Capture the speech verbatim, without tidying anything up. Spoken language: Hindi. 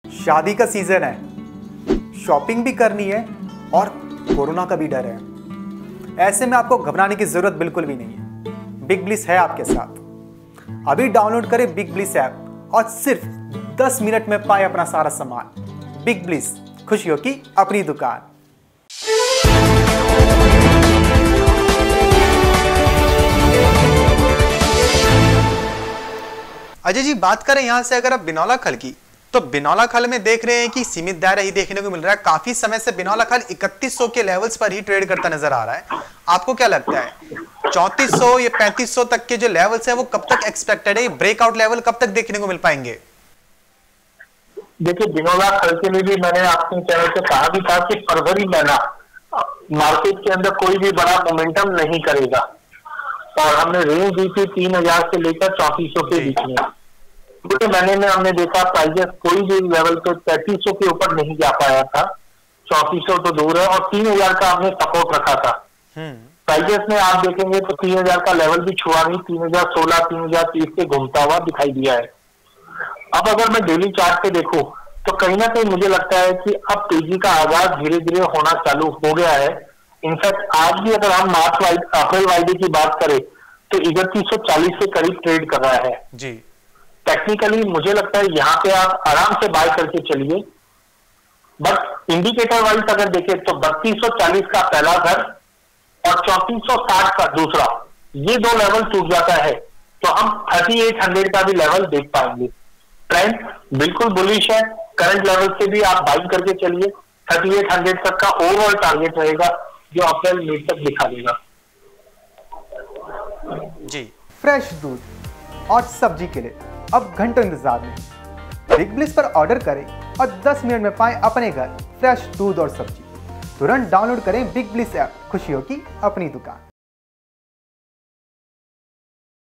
शादी का सीजन है, शॉपिंग भी करनी है और कोरोना का भी डर है। ऐसे में आपको घबराने की जरूरत बिल्कुल भी नहीं है। बिग ब्लिस है आपके साथ। अभी डाउनलोड करें बिग ब्लिस ऐप और सिर्फ दस मिनट में पाए अपना सारा सामान। बिग ब्लिस, खुशियों की अपनी दुकान। अजय जी, बात करें यहां से अगर आप बिनौला खल की, तो बिनौला खल में देख रहे हैं कि सीमित दायरा ही देखने को मिल रहा है। काफी समय से बिनौला खल इकतीस सौ के लेवल्स पर ही ट्रेड करता नजर आ रहा है। आपको क्या लगता है चौंतीस सौ या पैंतीस सौ तक के जो लेवल्स है वो कब तक एक्सपेक्टेड है? ब्रेकआउट लेवल कब तक देखने को मिल पाएंगे? देखिए, बिनौला खल के लिए भी मैंने आपके चैनल से कहा भी था कि फरवरी महीना मार्केट के अंदर कोई भी बड़ा मोमेंटम नहीं करेगा, और हमने रेंज दी थी तीन हजार से लेकर चौंतीस सौ के बीच में। पूरे महीने में हमने देखा प्राइजेस कोई भी लेवल पे पैंतीस सौ के ऊपर नहीं जा पाया था। चौंतीस सौ तो दूर है, और तीन हजार का हमने सपोर्ट रखा था। प्राइजेस में आप देखेंगे तो तीन हजार का लेवल भी छुआ नहीं, तीन हजार सोलह तीन हजार तीस पे घूमता हुआ दिखाई दिया है। अब अगर मैं डेली चार्ट पे देखूं तो कहीं ना कहीं मुझे लगता है कि अब तेजी का आगाज धीरे धीरे होना चालू हो गया है। इनफैक्ट आज भी अगर हम मार्च वाइड अप्रैल वाइडे की बात करें तो इकतीस सौ चालीस के करीब ट्रेड कर रहा है जी। टेक्निकली मुझे लगता है यहाँ पे आप आराम से बाय करके चलिए, बट इंडिकेटर वाइज अगर देखें तो बत्तीस सौ चालीस का पहला घर और चौंतीस सौ साठ का दूसरा, ये दो लेवल टूट जाता है तो हम अड़तीस सौ का भी लेवल देख पाएंगे। ट्रेंड बिल्कुल बुलिश है, करंट लेवल से भी आप बाइंग करके चलिए। अड़तीस सौ तक का ओवरऑल टारगेट रहेगा जो अप्रैल मई तक दिखा देगा जी। फ्रेश दूध और सब्जी के लिए अब घंटों इंतजार नहीं। बिग ब्लिस पर ऑर्डर करें और दस मिनट में पाएं अपने घर फ्रेश दूध और सब्जी। तुरंत डाउनलोड करें बिग ब्लिस ऐप, खुशियों की अपनी दुकान।